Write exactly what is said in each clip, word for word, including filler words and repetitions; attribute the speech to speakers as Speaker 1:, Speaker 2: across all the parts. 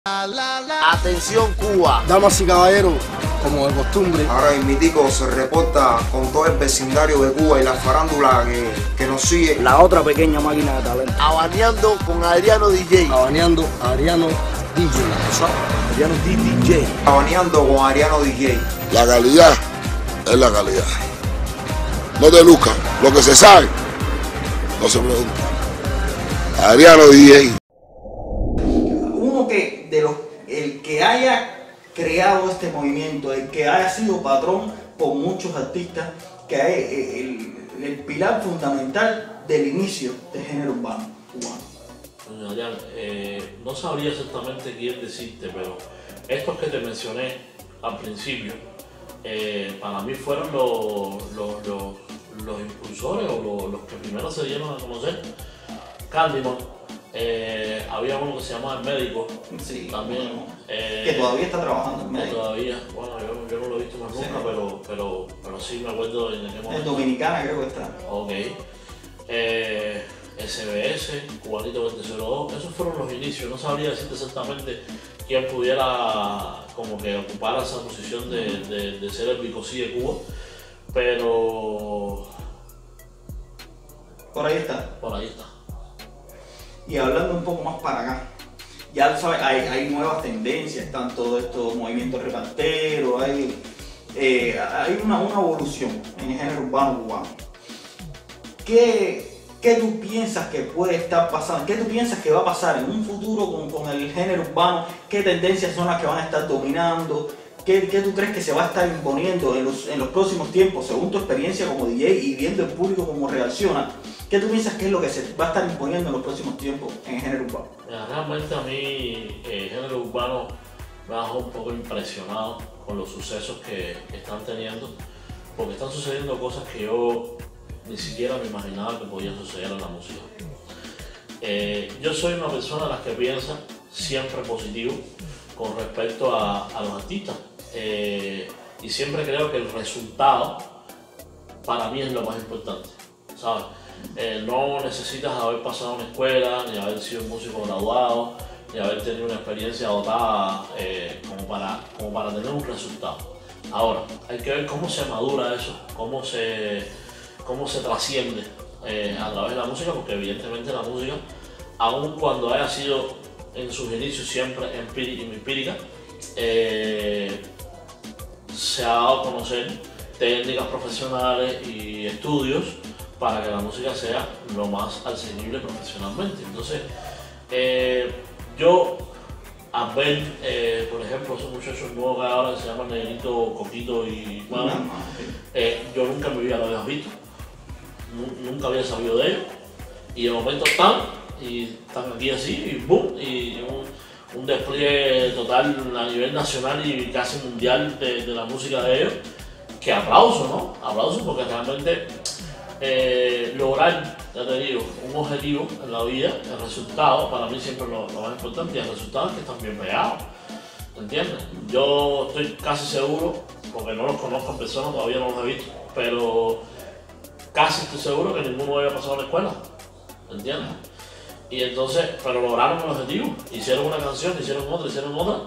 Speaker 1: Atención Cuba,
Speaker 2: damas y caballeros, como de costumbre.
Speaker 3: Ahora Mitico se reporta con todo el vecindario de Cuba y la farándula que, que nos sigue.
Speaker 2: La otra pequeña máquina de talento.
Speaker 1: Abaneando con Adriano D J.
Speaker 2: Abaneando a Adriano D J.
Speaker 1: Adriano D J.
Speaker 3: Abaneando con Adriano D J.
Speaker 4: La calidad es la calidad. No te luzcas. Lo que se sabe, no se pregunta. Adriano D J.
Speaker 5: Uno que de los el que haya creado este movimiento, el que haya sido patrón por muchos artistas, que es el, el pilar fundamental del inicio del género urbano cubano.
Speaker 6: Adrián, eh, no sabría exactamente quién decirte, pero estos que te mencioné al principio, eh, para mí fueron los, los, los, los impulsores o los, los que primero se dieron a conocer. Candyman. Eh, había uno que se llamaba El Médico,
Speaker 5: sí,
Speaker 6: también.
Speaker 5: Bueno,
Speaker 6: eh,
Speaker 5: que todavía está trabajando en Médico.
Speaker 6: Todavía, bueno, yo, yo no lo he visto más nunca, sí. pero, pero, pero sí me acuerdo de en qué momento.
Speaker 5: En Dominicana creo que está.
Speaker 6: Ok. Eh, S B S, Cubanito veinte cero dos, esos fueron los inicios. No sabría decirte exactamente quién pudiera como que ocupar esa posición de, de, de ser el Bicosí de Cuba, pero...
Speaker 5: Por ahí está.
Speaker 6: Por ahí está.
Speaker 5: Y hablando un poco más para acá, ya sabes, hay, hay nuevas tendencias, están todos estos movimientos reparteros, hay, eh, hay una, una evolución en el género urbano cubano. ¿Qué, ¿Qué tú piensas que puede estar pasando? ¿Qué tú piensas que va a pasar en un futuro con, con el género urbano? ¿Qué tendencias son las que van a estar dominando? ¿Qué, ¿Qué tú crees que se va a estar imponiendo en los, en los próximos tiempos, según tu experiencia como D J y viendo el público cómo reacciona? ¿Qué tú piensas que es lo que se va a estar imponiendo en los próximos tiempos en el género urbano?
Speaker 6: Mira, realmente a mí el género urbano me ha dejado un poco impresionado con los sucesos que, que están teniendo, porque están sucediendo cosas que yo ni siquiera me imaginaba que podían suceder en la música. Eh, yo soy una persona de las que piensa siempre positivo con respecto a, a los artistas, eh, y siempre creo que el resultado para mí es lo más importante, ¿sabes? Eh, no necesitas haber pasado una escuela, ni haber sido un músico graduado, ni haber tenido una experiencia dotada eh, como, para, como para tener un resultado. Ahora, hay que ver cómo se madura eso, cómo se, cómo se trasciende eh, a través de la música, porque evidentemente la música, aun cuando haya sido en sus inicios siempre empírica, eh, se ha dado a conocer técnicas profesionales y estudios para que la música sea lo más accesible profesionalmente. Entonces, eh, yo al ver, eh, por ejemplo, esos muchachos nuevos que ahora se llaman Negrito, Coquito y Mami, eh, yo nunca en mi vida lo había visto, nunca había sabido de ellos, y de momento están, y están aquí así, y boom, y un, un despliegue total a nivel nacional y casi mundial de, de la música de ellos, que aplauso, ¿no? Aplauso porque realmente Eh, lograr, ya te digo, un objetivo en la vida, el resultado, para mí siempre lo, lo más importante, y el resultado es que están bien pegados, ¿entiendes? Yo estoy casi seguro, porque no los conozco en persona, todavía no los he visto, pero casi estoy seguro que ninguno había pasado a la escuela, ¿entiendes? Y entonces, pero lograron el objetivo, hicieron una canción, hicieron otra, hicieron otra,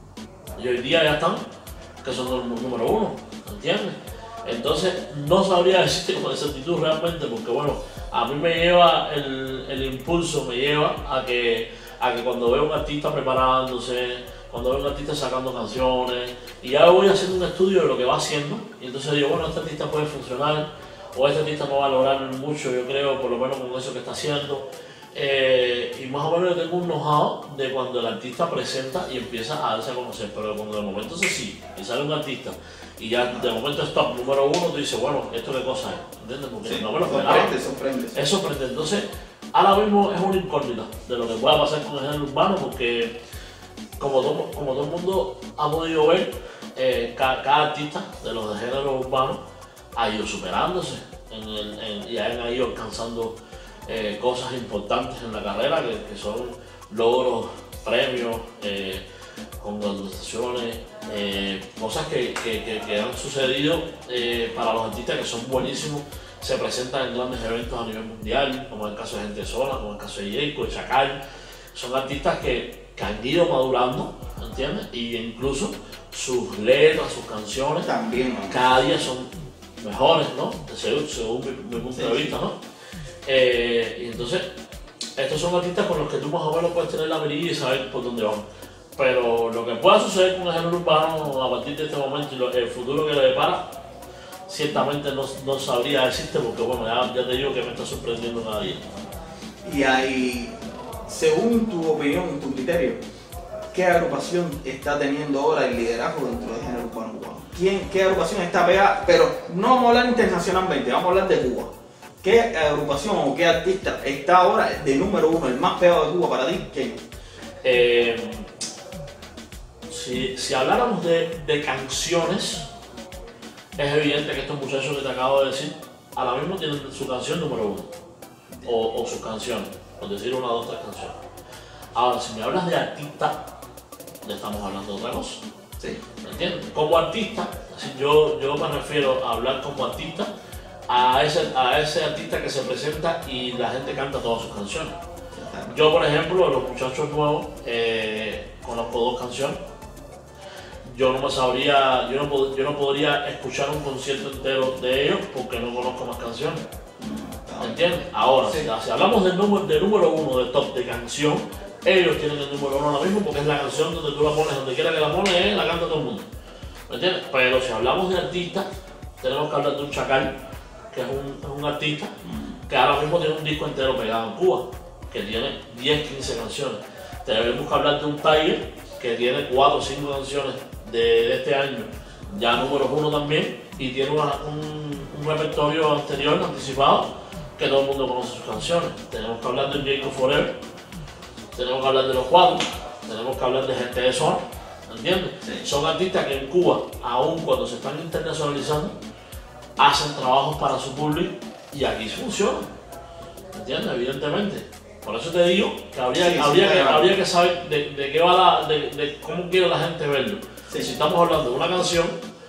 Speaker 6: y hoy día ya están, que son los número uno, ¿entiendes? Entonces, no sabría decirte con exactitud realmente, porque bueno, a mí me lleva el, el impulso, me lleva a que, a que cuando veo a un artista preparándose, cuando veo a un artista sacando canciones, y ya voy haciendo un estudio de lo que va haciendo, y entonces digo, bueno, este artista puede funcionar, o este artista no va a lograr mucho, yo creo, por lo menos con eso que está haciendo. Eh, y más o menos yo tengo un know-how de cuando el artista presenta y empieza a darse a conocer, pero cuando de momento se sí, y sale un artista y ya de momento es top número uno, tú dices, bueno, ¿esto qué cosa es? ¿Entiendes? Porque
Speaker 5: sí,
Speaker 6: no me lo esperaba.
Speaker 5: Sorprende, sorprende.
Speaker 6: Es sorprendente. Entonces, ahora mismo es una incógnita de lo que pueda pasar con el género urbano, porque como todo, como todo el mundo ha podido ver, eh, cada, cada artista de los de género urbano ha ido superándose en el, en, y han ido alcanzando Eh, cosas importantes en la carrera, que, que son logros, premios, eh, congratulaciones, eh, cosas que, que, que, que han sucedido eh, para los artistas que son buenísimos, se presentan en grandes eventos a nivel mundial, como el caso de Gente Sola, como el caso de Jayco, de Chacal. Son artistas que, que han ido madurando, ¿entiendes? Y incluso sus letras, sus canciones,
Speaker 5: También, ¿no?
Speaker 6: cada día son mejores, ¿no? Según, según mi, mi punto
Speaker 5: Sí,
Speaker 6: de vista, ¿no? Eh, y entonces, estos son artistas con los que tú más o menos puedes tener la mirilla y saber por dónde van. Pero lo que pueda suceder con el género urbano a partir de este momento y lo, el futuro que le depara, ciertamente no, no sabría decirte porque, bueno, ya, ya te digo que me está sorprendiendo cada día.
Speaker 5: Y ahí, según tu opinión, tu criterio, ¿qué agrupación está teniendo ahora el liderazgo dentro del género urbano cubano? ¿Quién, ¿Qué agrupación está pegada? Pero no vamos a hablar internacionalmente, vamos a hablar de Cuba. ¿Qué agrupación o qué artista está ahora de número uno, el más pegado de Cuba para ti? ¿Quién?
Speaker 6: Eh, si, si habláramos de, de canciones, es evidente que estos muchachos que te acabo de decir, ahora mismo tienen su canción número uno, o, o sus canciones, por decir una, dos, tres canciones. Ahora, si me hablas de artista, ya estamos hablando de otra cosa.
Speaker 5: Sí.
Speaker 6: ¿Me entiendes? Como artista, así yo, yo me refiero a hablar como artista a ese, a ese artista que se presenta y la gente canta todas sus canciones. Yo, por ejemplo, los muchachos nuevos, eh, conozco dos canciones. Yo no me sabría, yo no, pod- yo no podría escuchar un concierto entero de ellos porque no conozco más canciones. ¿Me entiendes? Ahora,
Speaker 5: Sí.
Speaker 6: si, si hablamos del número, del número uno de top de canción, ellos tienen el número uno ahora mismo porque es la canción donde tú la pones, donde quiera que la pones, eh, la canta todo el mundo. ¿Me entiendes? Pero si hablamos de artistas, tenemos que hablar de un Chacal, que es un, es un artista que ahora mismo tiene un disco entero pegado en Cuba, que tiene diez, quince canciones. Tenemos que hablar de un Tiger, que tiene cuatro o cinco canciones de, de este año, ya número uno también, y tiene una, un, un repertorio anterior, anticipado, que todo el mundo conoce sus canciones. Tenemos que hablar de Jacob Forever, tenemos que hablar de Los Cuatro, tenemos que hablar de Gente de Zona, ¿entiendes?
Speaker 5: Sí.
Speaker 6: Son artistas que en Cuba, aun cuando se están internacionalizando, hacen trabajos para su público y aquí funciona, ¿entiendes? Evidentemente. Por eso te digo que habría,
Speaker 5: Sí, sí,
Speaker 6: habría, que,
Speaker 5: claro.
Speaker 6: habría que saber de, de qué va la, de, de cómo quiere la gente verlo.
Speaker 5: Sí.
Speaker 6: Si estamos hablando de una canción,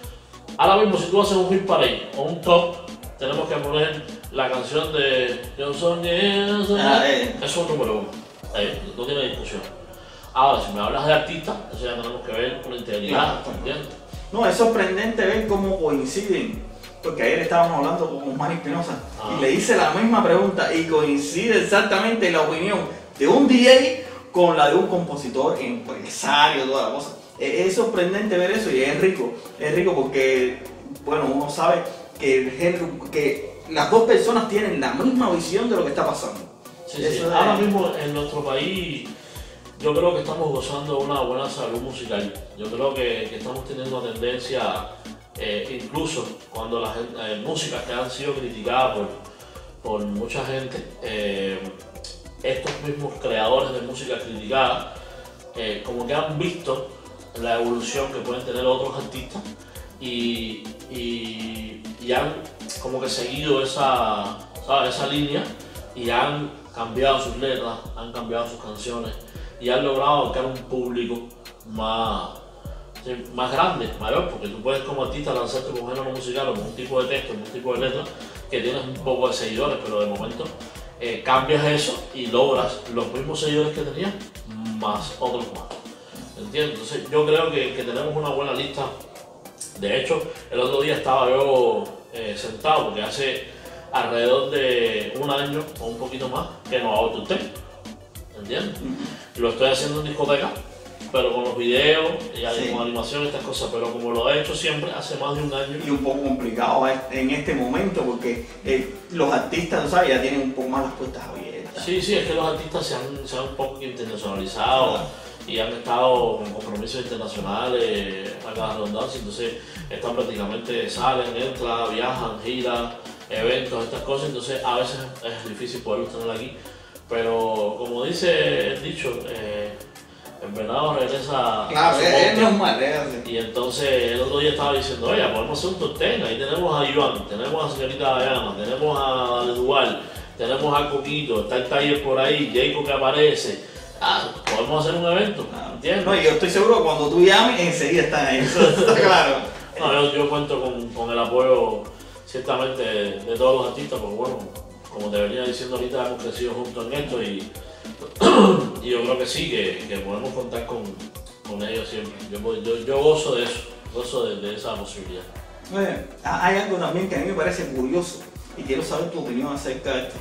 Speaker 6: ahora mismo si tú haces un hit parade o un top, tenemos que poner la canción de Yo soñé, yo soñé.
Speaker 5: Ah, eh.
Speaker 6: Eso es un número uno. Eh, no tiene discusión. Ahora, si me hablas de artista, eso ya tenemos que ver con integridad,
Speaker 5: Claro.
Speaker 6: ¿entiendes?
Speaker 5: No, es sorprendente ver cómo coinciden, porque ayer estábamos hablando con Manny Espinosa
Speaker 6: Ah.
Speaker 5: y le hice la misma pregunta y coincide exactamente la opinión de un D J con la de un compositor, empresario, toda la cosa. Es, es sorprendente ver eso y es rico, es rico porque, bueno, uno sabe que el género, que las dos personas tienen la misma visión de lo que está pasando.
Speaker 6: Sí, sí.
Speaker 5: Eso es-
Speaker 6: Ahora mismo en nuestro país yo creo que estamos gozando de una buena salud musical. Yo creo que, que estamos teniendo una tendencia, eh, incluso cuando las eh, músicas que han sido criticadas por, por mucha gente, eh, estos mismos creadores de música criticada, eh, como que han visto la evolución que pueden tener otros artistas y, y, y han como que seguido esa, ¿sabes? esa línea y han cambiado sus letras, han cambiado sus canciones y han logrado abarcar un público más, sí, más grande, mayor, porque tú puedes como artista lanzarte con un género musical o con un tipo de texto, con un tipo de letra que tienes un poco de seguidores, pero de momento eh, cambias eso y logras los mismos seguidores que tenías más otros más. ¿Entiendes? Entonces yo creo que, que tenemos una buena lista. De hecho, el otro día estaba yo eh, sentado porque hace alrededor de un año o un poquito más que no hago tu tema. ¿Entiendes? Lo estoy haciendo en discoteca, pero con los videos y
Speaker 5: Sí.
Speaker 6: con animación y estas cosas, pero como lo he hecho siempre hace más de un año.
Speaker 5: Y un poco complicado en este momento porque eh, los artistas, ¿sabes? Ya tienen un poco más las puertas abiertas.
Speaker 6: Sí, sí, es que los artistas se han, se han un poco internacionalizado
Speaker 5: Claro.
Speaker 6: y han estado con compromisos internacionales a cada redundancia, entonces están prácticamente, salen, entran, viajan, giran, eventos, estas cosas, entonces a veces es difícil poderlos tener aquí, pero como dice el dicho, eh, el venado regresa
Speaker 5: Claro,
Speaker 6: a su
Speaker 5: es, es
Speaker 6: monte.
Speaker 5: normal, es así.
Speaker 6: Y entonces el otro día estaba diciendo, oye, podemos hacer un top ten, ahí tenemos a Iván, tenemos a la señorita Diana, tenemos a Dual, tenemos a Coquito, está el Taller por ahí, Jacob que aparece, ah, podemos hacer un evento, ¿entiendes?
Speaker 5: No, y yo estoy seguro que cuando tú llames, enseguida están ahí, eso está claro.
Speaker 6: No, yo, yo cuento con, con el apoyo ciertamente de, de todos los artistas, porque bueno, como te venía diciendo ahorita, hemos crecido juntos en esto y, Y yo creo que sí, que, que podemos contar con, con ellos siempre. Yo, yo, yo gozo de eso, gozo de, de esa posibilidad.
Speaker 5: Bueno, hay algo también que a mí me parece curioso y quiero saber tu opinión acerca de esto.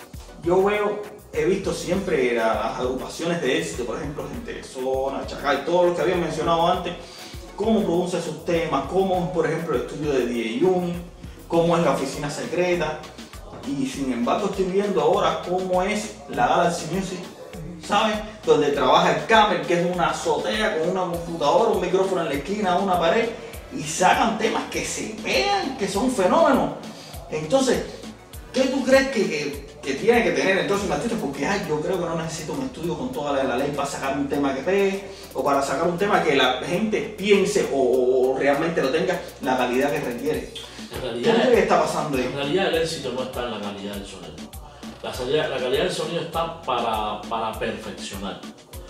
Speaker 5: Yo veo, he visto siempre las, las agrupaciones de éxito, por ejemplo, Gente de Zona, Chacal, todos los que había mencionado antes, cómo producen sus temas, cómo es, por ejemplo, el estudio de D J Uni, cómo es la oficina secreta. Y sin embargo estoy viendo ahora cómo es la Galaxy Music, ¿sabes? Donde trabaja el Camel, que es una azotea con una computadora, un micrófono en la esquina, una pared, y sacan temas que se vean, que son fenómenos. Entonces, ¿qué tú crees que, que, que tiene que tener entonces un artista? Porque ay, yo creo que no necesito un estudio con toda la, la ley para sacar un tema que pegue, o para sacar un tema que la gente piense o, o realmente lo tenga la calidad que requiere.
Speaker 6: En realidad,
Speaker 5: ¿Qué crees que está pasando ahí?
Speaker 6: En realidad el éxito no está en la calidad del sonido. La, salida, la calidad del sonido está para, para perfeccionar.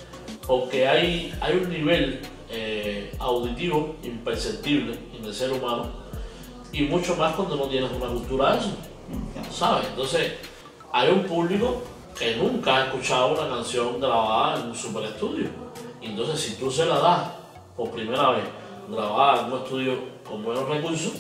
Speaker 6: Porque hay, hay un nivel eh, auditivo imperceptible en el ser humano, y mucho más cuando no tienes una cultura de eso, ¿sabes? Entonces hay un público que nunca ha escuchado una canción grabada en un super estudio. Y entonces si tú se la das por primera vez grabada en un estudio con buenos recursos,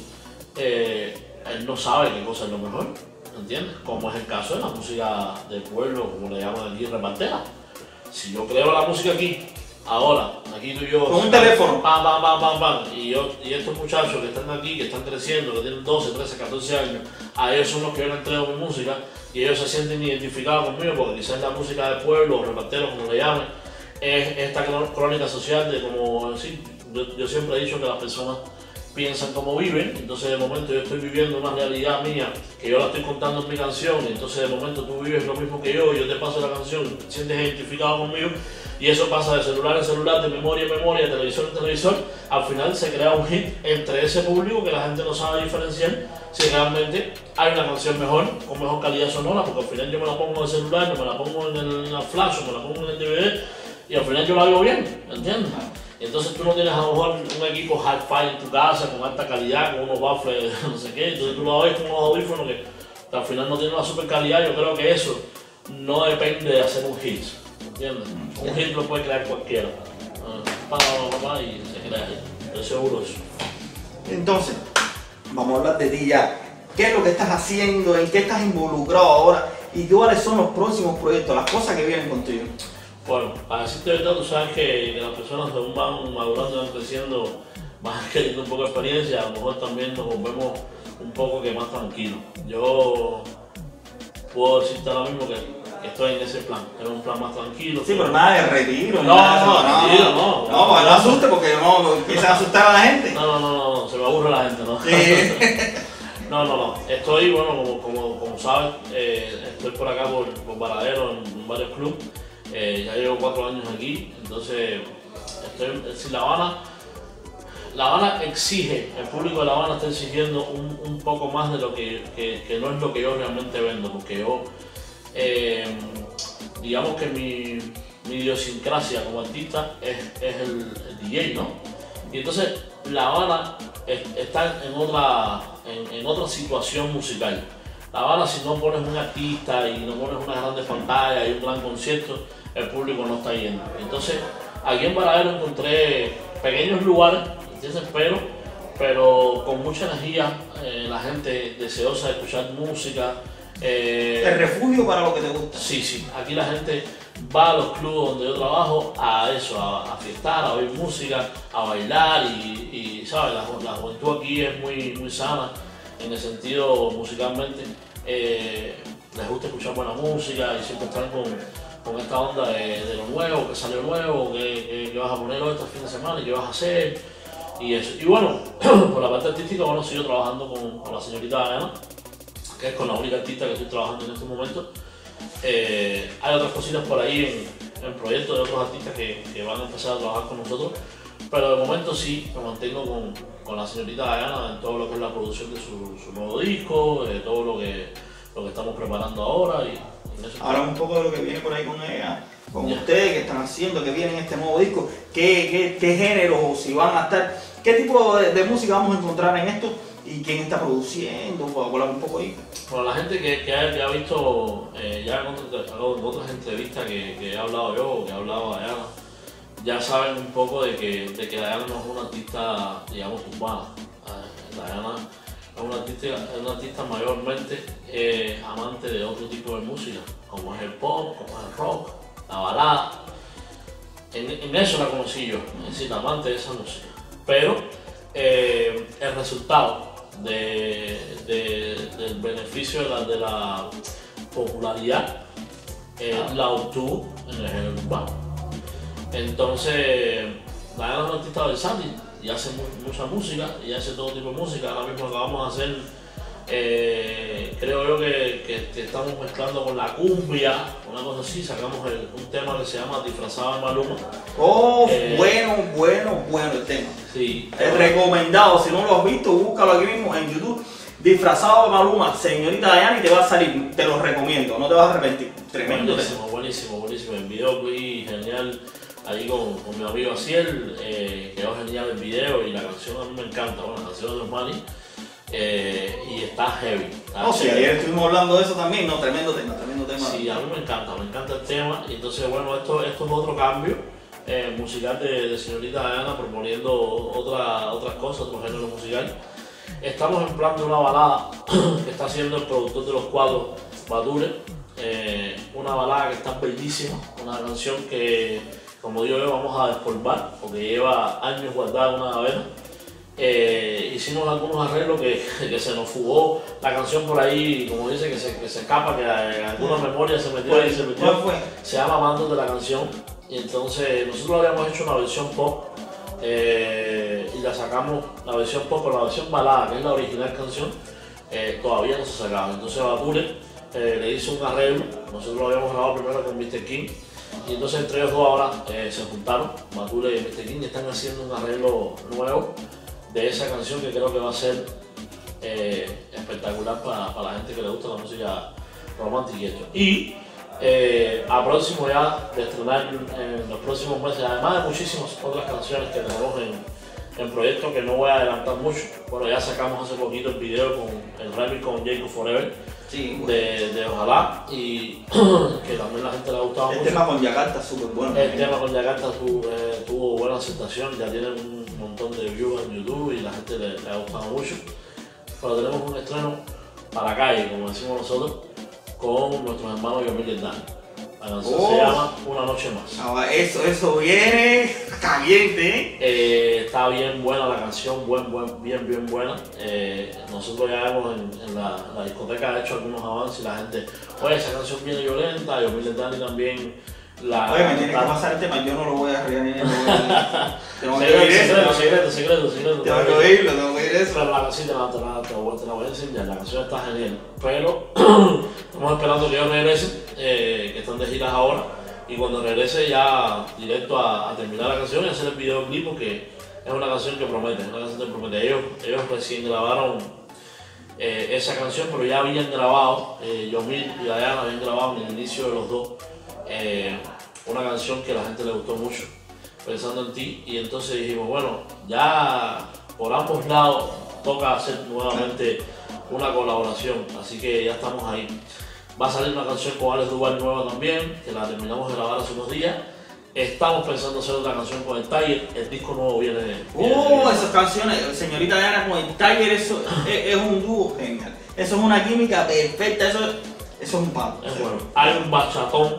Speaker 6: Eh, él no sabe qué cosa es lo mejor, ¿entiendes? Como es el caso de la música del pueblo, como le llaman aquí, repartera. Si yo creo la música aquí, ahora, aquí tú y yo...
Speaker 5: Con un teléfono.
Speaker 6: Pam, pam, pam, pam, pam. Y, yo, y estos muchachos que están aquí, que están creciendo, que tienen doce, trece, catorce años, a ellos son los que yo les entrego mi música y ellos se sienten identificados conmigo porque quizás la música del pueblo, o repartero, como le llaman, es esta crónica social de como... Sí, yo, yo siempre he dicho que las personas piensan cómo viven, entonces de momento yo estoy viviendo una realidad mía que yo la estoy contando en mi canción, y entonces de momento tú vives lo mismo que yo, yo te paso la canción, te sientes identificado conmigo, y eso pasa de celular en celular, de memoria en memoria, de televisor en televisor. Al final se crea un hit entre ese público que la gente no sabe diferenciar si realmente hay una canción mejor, con mejor calidad sonora, porque al final yo me la pongo en el celular, me la pongo en el, en el flash, o me la pongo en el D V D, y al final yo la hago bien, ¿entiendes? Entonces tú no tienes a lo mejor un equipo hi-fi en tu casa con alta calidad, con unos baffles, no sé qué, entonces tú lo ves con unos audífonos que, que al final no tienen una super calidad. Yo creo que eso no depende de hacer un hit, ¿entiendes? Un hit lo puede crear cualquiera, pa, pa, pa, y se crea ahí, estoy seguro de eso.
Speaker 5: Entonces, vamos a hablar de ti ya. ¿Qué es lo que estás haciendo? ¿En qué estás involucrado ahora? ¿Y cuáles son los próximos proyectos, las cosas que vienen contigo?
Speaker 6: Bueno, para decirte verdad, tú sabes que, que las personas según van madurando, van creciendo, van adquiriendo un poco de experiencia, a lo mejor también nos volvemos un poco que más tranquilos. Yo puedo decirte ahora mismo que, que estoy en ese plan, en un plan más tranquilo.
Speaker 5: Sí, pero nada de retiro.
Speaker 6: No,
Speaker 5: nada de
Speaker 6: no,
Speaker 5: eso,
Speaker 6: retiro, no.
Speaker 5: No, no, no asuste porque no empieza a asustar a la gente.
Speaker 6: No, no, no, no, se me aburre la gente, ¿no?
Speaker 5: Sí.
Speaker 6: No, no, no. Estoy, bueno, como, como, como sabes, eh, estoy por acá por, por Varadero en, en varios clubes. Eh, ya llevo cuatro años aquí, entonces estoy, si La Habana, La Habana exige, el público de La Habana está exigiendo un, un poco más de lo que, que, que no es lo que yo realmente vendo, porque yo, eh, digamos que mi, mi idiosincrasia como artista es, es el, el D J, ¿no? Y entonces La Habana es, está en otra, en, en otra situación musical. La Habana, si no pones un artista y no pones unas grandes pantallas y un gran concierto, el público no está yendo. Entonces, aquí en Varadero encontré pequeños lugares, ¿entiendes? Pero, pero con mucha energía, eh, la gente deseosa de escuchar música. Eh,
Speaker 5: El refugio para lo que te gusta.
Speaker 6: Sí, sí. Aquí la gente va a los clubes donde yo trabajo a eso, a, a fiestar, a oír música, a bailar y, y ¿sabes? La, la juventud aquí es muy, muy sana en el sentido musicalmente. Eh, les gusta escuchar buena música y siempre están con, con esta onda de, de lo nuevo, que salió nuevo, que, que, que vas a poner hoy este fin de semana y qué vas a hacer y eso. Y bueno, por la parte artística, bueno, sigo trabajando con, con la señorita Diana, que es con la única artista que estoy trabajando en este momento. Eh, hay otras cositas por ahí en, en proyectos de otros artistas que, que van a empezar a trabajar con nosotros, pero de momento sí me mantengo con, con la señorita Diana en todo lo que es la producción de su, su nuevo disco, de todo lo que, lo que estamos preparando ahora. Y, y eso.
Speaker 5: Habla un poco de lo que viene por ahí con ella, con
Speaker 6: Ya.
Speaker 5: ustedes que están haciendo, que viene en este nuevo disco, qué, qué, qué géneros o si van a estar, qué tipo de, de música vamos a encontrar en esto ¿Y quién está produciendo? ¿Puedo hablar un poco ahí?
Speaker 6: Bueno, la gente que, que, ha, que ha visto eh, ya en, otro, en otras entrevistas que, que he hablado yo o que he hablado de Diana, ya saben un poco de que, de que Diana no es una artista, digamos, urbana. Eh, Diana es una artista, es una artista mayormente eh, amante de otro tipo de música, como es el pop, como es el rock, la balada. En, en eso la conocí yo, es decir, amante de esa música. Pero eh, el resultado de, de, del beneficio de la, de la popularidad eh, la obtuvo en el género urbano. Entonces, Diana es una artista versátil y hace mu mucha música y hace todo tipo de música. Ahora mismo acabamos de hacer, eh, creo yo que, que, que estamos mezclando con la cumbia, una cosa así, sacamos el, un tema que se llama Disfrazado de Maluma.
Speaker 5: Oh,
Speaker 6: Eh,
Speaker 5: bueno, bueno, bueno el tema.
Speaker 6: Sí,
Speaker 5: Es recomendado, si no lo has visto, búscalo aquí mismo en YouTube. Disfrazado de Maluma, señorita Diana, y te va a salir, te lo recomiendo, no te vas a arrepentir. Tremendo tema.
Speaker 6: buenísimo, buenísimo, buenísimo. El video fue genial ahí con, con mi amigo Aciel, eh, quedó genial el video y la canción a mí me encanta, bueno, la canción de los Mani, eh, y está heavy. Está
Speaker 5: Oh, sí,
Speaker 6: chévere.
Speaker 5: ayer estuvimos hablando de eso también, no, tremendo tema, tremendo tema.
Speaker 6: Sí, a mí me encanta, me encanta el tema y entonces bueno, esto, esto es otro cambio eh, musical de, de señorita Diana, proponiendo otra, otras cosas, otro género musical. Estamos en plan de una balada que está haciendo el productor de los cuadros, Bature, eh, una balada que está bellísima, una canción que, como digo yo, vamos a despolvar porque lleva años guardada en una gaveta. Eh, hicimos algunos arreglos que, que se nos fugó la canción por ahí, como dice, que se, que se escapa, que en alguna memoria se metió ahí, se metió.
Speaker 5: ¿Cuál fue?
Speaker 6: Se llama Amando de la canción y entonces nosotros habíamos hecho una versión pop eh, y la sacamos, la versión pop, pero la versión balada, que es la original canción, eh, todavía no se sacaba. Entonces Bature eh, le hizo un arreglo, nosotros lo habíamos grabado primero con mister King y entonces entre ellos dos ahora eh, se juntaron, Bature y mister King, y están haciendo un arreglo nuevo de esa canción que creo que va a ser eh, espectacular para, para la gente que le gusta la música romántica y esto. Y eh, a próximo ya de estrenar en los próximos meses, además de muchísimas otras canciones que tenemos en, en proyecto que no voy a adelantar mucho. Bueno, ya sacamos hace poquito el video con el remix con Jacob Forever
Speaker 5: Sí, bueno.
Speaker 6: de, de Ojalá y que también la gente le ha gustado
Speaker 5: El
Speaker 6: mucho.
Speaker 5: tema con Yakarta súper bueno.
Speaker 6: El tema con Yakarta tu, eh, tuvo buena aceptación, ya tiene un montón de views en YouTube y la gente le, le ha gustado mucho. Pero tenemos un estreno para la calle, como decimos nosotros, con nuestros hermanos Yomil y Dani. La canción
Speaker 5: Oh.
Speaker 6: se llama Una Noche Más.
Speaker 5: Ah, eso, eso viene caliente, ¿eh?
Speaker 6: Eh, está bien buena la canción, buen, buen, bien, bien buena. Eh, nosotros ya hemos en, en la, la discoteca hecho algunos avances y la gente, oye, esa canción viene violenta, Yomil y Dani también la...
Speaker 5: Oye, me tienes que
Speaker 6: la-
Speaker 5: pasar el tema, yo no lo voy a reír ni no lo voy a Tengo que
Speaker 6: Secreto,
Speaker 5: oír eso.
Speaker 6: secreto, secreto, secreto.
Speaker 5: Tengo que oírlo, tengo que oír eso.
Speaker 6: Pero la canción te la, te, la, te, la, te la voy a enseñar, la canción está genial. Pero estamos esperando que ellos regresen, eh, que están de giras ahora. Y cuando regrese ya directo a, a terminar la canción y hacer el videoclip porque es una canción que promete, es una canción que promete. Ellos, ellos recién grabaron eh, esa canción, pero ya habían grabado, eh, Yomil y Diana habían grabado en el inicio de los dos eh, una canción que a la gente le gustó mucho, Pensando en Ti, y entonces dijimos, bueno, ya por ambos lados toca hacer nuevamente una colaboración, así que ya estamos ahí. Va a salir una canción con Alex Duval nueva también, que la terminamos de grabar hace unos días. Estamos pensando hacer otra canción con el Tiger, el disco nuevo viene. viene
Speaker 5: Oh,
Speaker 6: viene.
Speaker 5: esas canciones, señorita Diana con el Tiger, eso es, es un dúo genial. Eso es una química perfecta, eso, eso es un palo.
Speaker 6: Es bueno. Hay un bachatón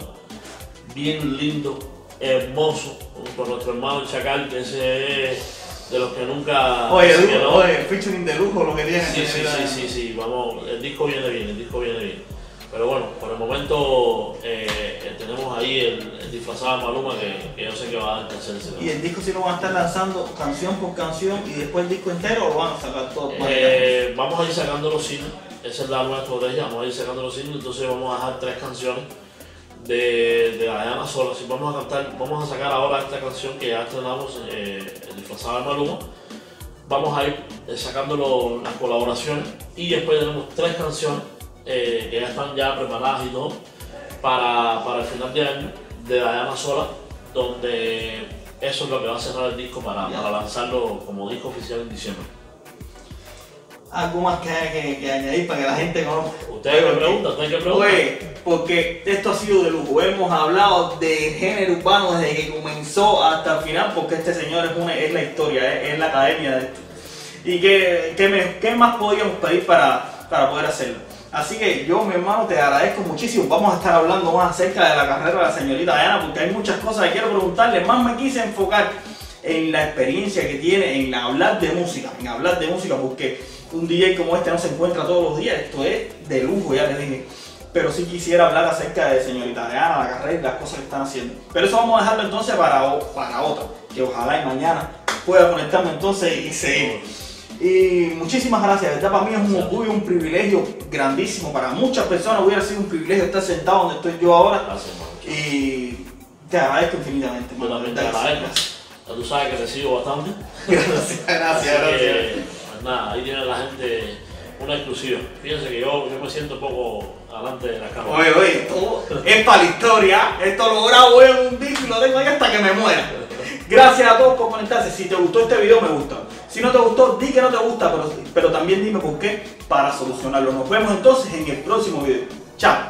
Speaker 6: bien lindo, hermoso, con nuestro hermano el Chacal, que ese es de los que nunca
Speaker 5: Oye,
Speaker 6: se
Speaker 5: dúo,
Speaker 6: quedó.
Speaker 5: oye, featuring de lujo lo que tiene.
Speaker 6: Sí, sí,
Speaker 5: señorita
Speaker 6: sí,
Speaker 5: Diana.
Speaker 6: sí, sí, vamos, el disco viene bien, el disco viene bien. Pero bueno, por el momento eh, tenemos ahí el, el disfrazado de Maluma que, que yo sé que va a alcanzar ese
Speaker 5: Y el disco sí lo van a estar lanzando canción por canción y después el disco entero o lo van a sacar todo.
Speaker 6: Eh, vamos a ir sacando los singles, esa es la nueva estrategia, vamos a ir sacando los singles, entonces vamos a dejar tres canciones de, de Diana sola. Si vamos a cantar, vamos a sacar ahora esta canción que ya estrenamos, eh, el disfrazado de Maluma. Vamos a ir eh, sacando lo- las colaboraciones y después tenemos tres canciones eh, que ya están ya preparadas y todo para, para el final de año de Diana sola, donde eso es lo que va a cerrar el disco para, para lanzarlo como disco oficial en diciembre.
Speaker 5: algo más que haya que, que añadir para que la gente conozca.
Speaker 6: Ustedes me preguntan, ustedes que preguntan.
Speaker 5: Pues, porque esto ha sido de lujo. Hemos hablado de género urbano desde que comenzó hasta el final, porque este señor es, una, es la historia, es, es la academia de esto. Y que, que me, ¿qué más podíamos pedir para, para poder hacerlo? Así que yo, mi hermano, te agradezco muchísimo. Vamos a estar hablando más acerca de la carrera de la señorita Diana, porque hay muchas cosas que quiero preguntarle. Más me quise enfocar en la experiencia que tiene, en hablar de música, en hablar de música, porque un D J como este no se encuentra todos los días. Esto es de lujo, ya les dije. Pero sí quisiera hablar acerca de señorita Diana, la carrera y las cosas que están haciendo. Pero eso vamos a dejarlo entonces para, para otra, que ojalá y mañana pueda conectarme entonces y seguir. Y muchísimas gracias, de verdad para mí es un orgullo, un privilegio grandísimo. Para muchas personas hubiera sido un privilegio estar sentado donde estoy yo ahora.
Speaker 6: Gracias, hermano.
Speaker 5: Y te agradezco infinitamente.
Speaker 6: Yo también te agradezco. Ya tú sabes que te sigo bastante.
Speaker 5: Gracias, gracias,
Speaker 6: Así
Speaker 5: gracias.
Speaker 6: que, pues nada, ahí tiene la gente una exclusiva. Fíjense que yo, yo me siento un poco adelante de la cámara.
Speaker 5: Oye, oye, esto es para la historia. Esto lo grabo en un disco y lo tengo ahí hasta que me muera. Gracias a todos por conectarse. Si te gustó este video, me gusta. Si no te gustó, di que no te gusta, pero, pero también dime por qué para solucionarlo. Nos vemos entonces en el próximo video. Chao.